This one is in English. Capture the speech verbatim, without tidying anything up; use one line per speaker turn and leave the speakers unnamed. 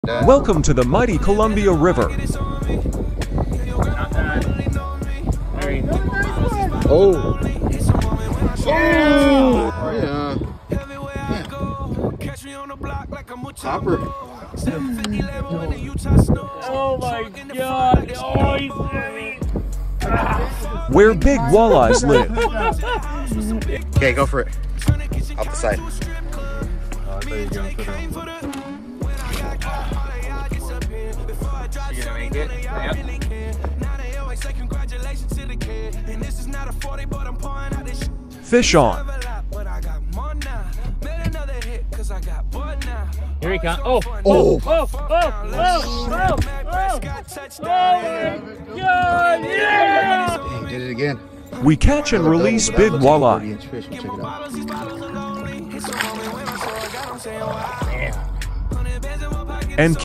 Welcome to the mighty Columbia River.
Oh. Oh. Yeah. Hopper.
Oh my God. Oh, he's heavy.
Where big walleyes live.
Okay, go for it. Off the side.
Oh, I thought you were going for them. You gonna make it? Yep.
Fish on.
Here he comes. Oh, oh, oh, oh, oh, oh, oh, oh, my God, yeah!
Dang, did it again.
We catch and release big walleye.
Fish. Check it out.
And